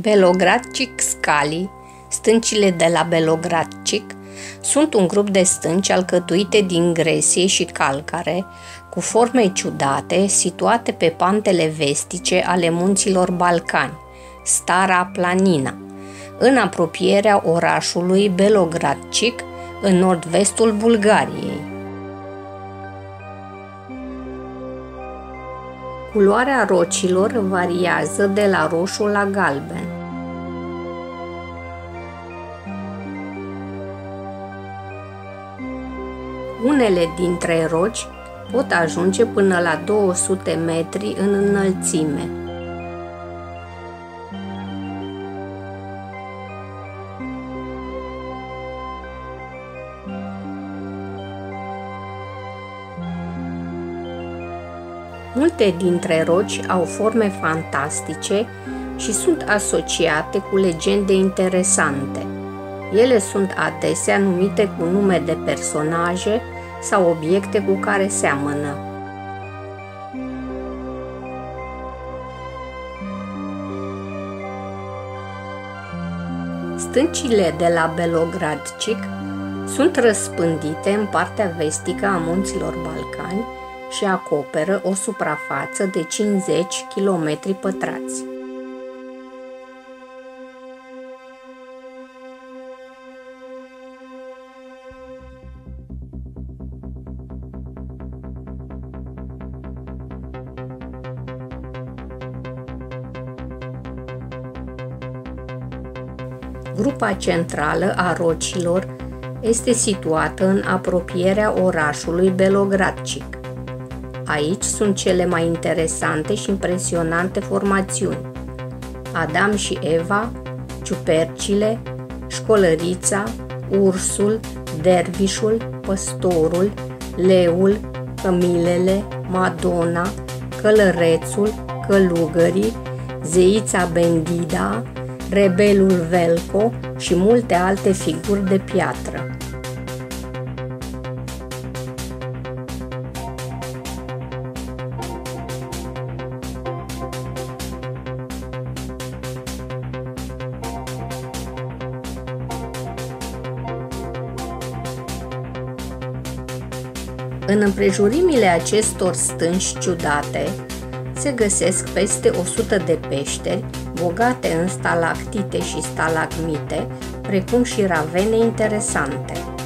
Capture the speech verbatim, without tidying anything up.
Belogradчик Scali, stâncile de la Belogradчик, sunt un grup de stânci alcătuite din gresie și calcare, cu forme ciudate, situate pe pantele vestice ale munților Balcani, Stara Planina, în apropierea orașului Belogradчик, în nord-vestul Bulgariei. Culoarea rocilor variază de la roșu la galben. Unele dintre roci pot ajunge până la două sute metri în înălțime. Multe dintre roci au forme fantastice și sunt asociate cu legende interesante. Ele sunt adesea numite cu nume de personaje sau obiecte cu care seamănă. Stâncile de la Belogradчик sunt răspândite în partea vestică a munților Balcani și acoperă o suprafață de cincizeci de kilometri pătrați. Grupa centrală a rocilor este situată în apropierea orașului Belogradчик. Aici sunt cele mai interesante și impresionante formațiuni: Adam și Eva, ciupercile, școlărița, ursul, dervișul, păstorul, leul, cămilele, Madonna, călărețul, călugării, zeița Bendida, rebelul Velko și multe alte figuri de piatră. În împrejurimile acestor stânci ciudate se găsesc peste o sută de peșteri, bogate în stalactite și stalagmite, precum și ravene interesante.